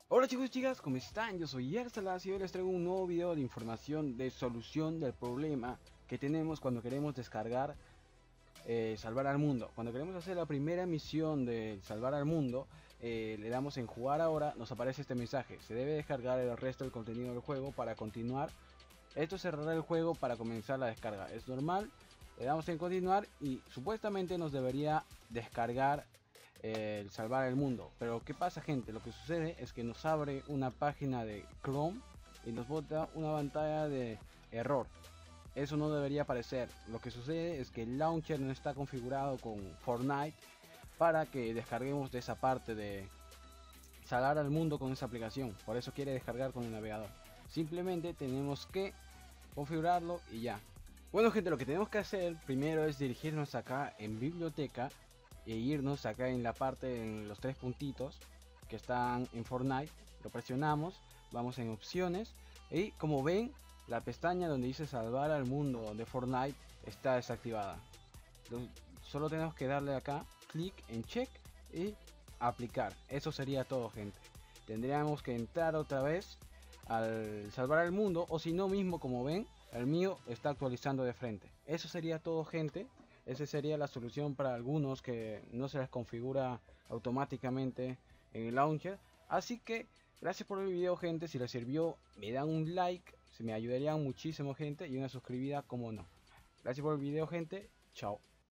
Hola chicos y chicas, ¿cómo están? Yo soy Yersalas y hoy les traigo un nuevo video de información de solución del problema que tenemos cuando queremos descargar Salvar al Mundo. Cuando queremos hacer la primera misión de Salvar al Mundo, le damos en jugar ahora, nos aparece este mensaje: se debe descargar el resto del contenido del juego para continuar. Esto cerrará el juego para comenzar la descarga. Es normal, le damos en continuar y supuestamente nos debería descargar el salvar el mundo. Pero ¿qué pasa, gente? Lo que sucede es que nos abre una página de Chrome y nos bota una pantalla de error. Eso no debería aparecer. Lo que sucede es que el launcher no está configurado con Fortnite para que descarguemos de esa parte de salvar al mundo con esa aplicación. Por eso quiere descargar con el navegador. Simplemente tenemos que configurarlo y ya. Bueno, gente, lo que tenemos que hacer primero es dirigirnos acá en biblioteca e irnos acá en la parte, en los tres puntitos que están en Fortnite. Lo presionamos, vamos en opciones y como ven, la pestaña donde dice salvar al mundo de Fortnite está desactivada. Solo tenemos que darle acá clic en check y aplicar. Eso sería todo, gente. Tendríamos que entrar otra vez al salvar al mundo, o si no, mismo como ven, el mío está actualizando de frente. Eso sería todo, gente. Esa sería la solución para algunos que no se les configura automáticamente en el launcher. Así que gracias por el video, gente. Si les sirvió, me dan un like, se me ayudarían muchísimo, gente, y una suscribida como no. Gracias por el video, gente. Chao.